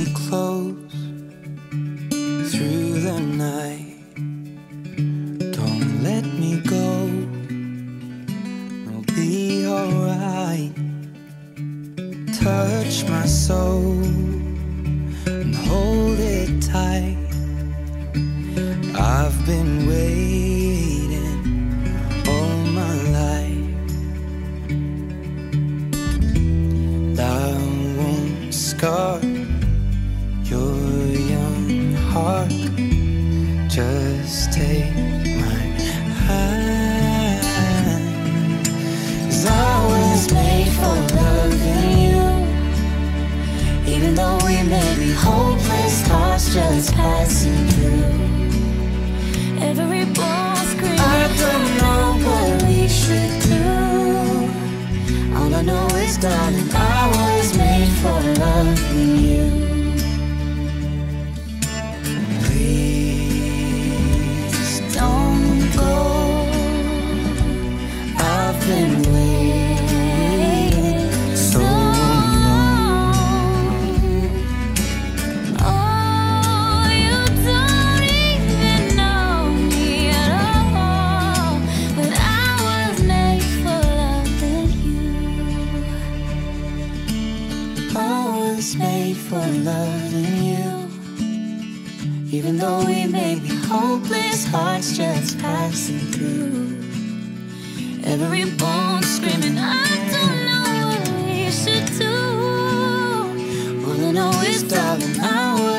me close through the night. Don't let me go, we'll be alright. Touch my soul and hold it tight. I've been waiting all my life. I won't scar your young heart. Just take my hand, 'cause I was made for loving you. Even though we may be hopeless, hearts just passing through. Every ball screaming, I don't know what we should do. All I know is, darling, I was made for loving you. Please don't go. I've been waiting so long. oh, you don't even know me at all, but I was made for loving you. I was made for loving you. Even though we may be hopeless, hearts just passing through. Every bone screaming, I don't know what we should do. All I know is, darling, I was